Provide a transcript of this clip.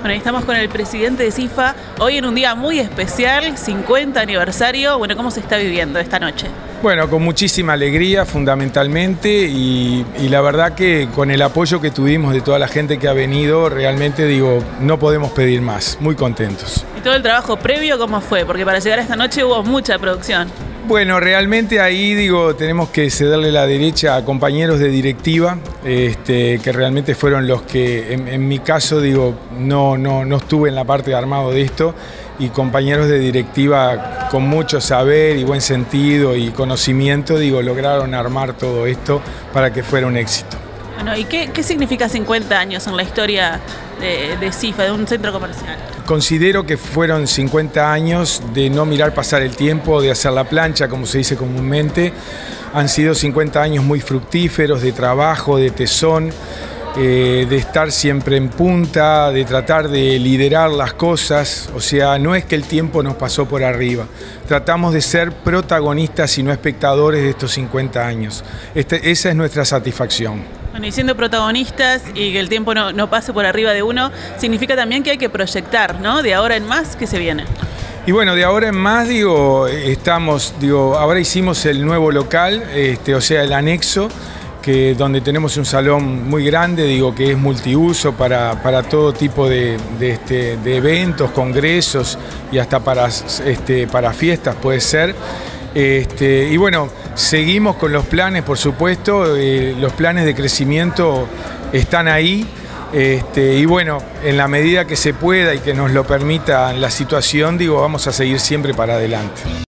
Bueno, estamos con el presidente de SIFA, hoy en un día muy especial, 50 aniversario. Bueno, ¿cómo se está viviendo esta noche? Bueno, con muchísima alegría fundamentalmente y la verdad que con el apoyo que tuvimos de toda la gente que ha venido, realmente digo, no podemos pedir más, muy contentos. ¿Y todo el trabajo previo cómo fue? Porque para llegar a esta noche hubo mucha producción. Bueno, realmente ahí digo, tenemos que cederle la derecha a compañeros de directiva, que realmente fueron los que, en mi caso digo, no estuve en la parte de armado de esto, y compañeros de directiva con mucho saber y buen sentido y conocimiento, digo, lograron armar todo esto para que fuera un éxito. Bueno, ¿y qué significa 50 años en la historia de SIFA, de un centro comercial? Considero que fueron 50 años de no mirar pasar el tiempo, de hacer la plancha, como se dice comúnmente. Han sido 50 años muy fructíferos de trabajo, de tesón, de estar siempre en punta, de tratar de liderar las cosas. O sea, no es que el tiempo nos pasó por arriba. Tratamos de ser protagonistas y no espectadores de estos 50 años. Esa es nuestra satisfacción. Bueno, y siendo protagonistas y que el tiempo no pase por arriba de uno, significa también que hay que proyectar, ¿no? De ahora en más, ¿qué se viene? Y bueno, de ahora en más, ahora hicimos el nuevo local, o sea, el anexo, donde tenemos un salón muy grande, que es multiuso para todo tipo de eventos, congresos y hasta para fiestas puede ser. Y bueno, seguimos con los planes, por supuesto, los planes de crecimiento están ahí, y bueno, en la medida que se pueda y que nos lo permita la situación, vamos a seguir siempre para adelante.